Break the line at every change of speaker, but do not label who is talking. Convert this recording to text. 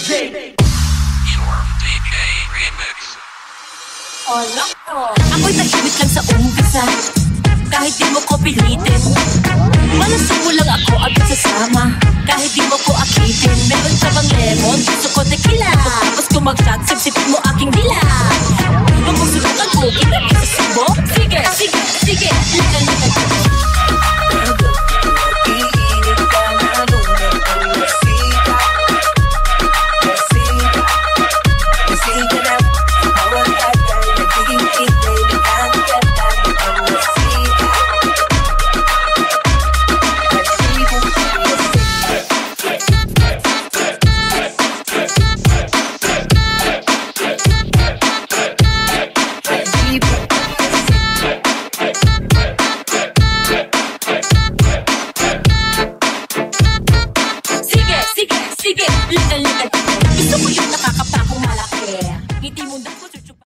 Ako'y tahimik lang sa umpisa, kahit di mo ko pilitin. Malasig mo lang ako agad sasama, kahit di mo ko akitin. Meron ka bang lemon? Gusto ko tequila. Tapos ko mag-shot, sipsipin mo aking dila. Huwag mong subukan ko, kinabit sa subo. Sige, sige, sige, likan-likan. Sige, likan-likan. Gusto ko yung nakakapakong malaki. Ngiti mo na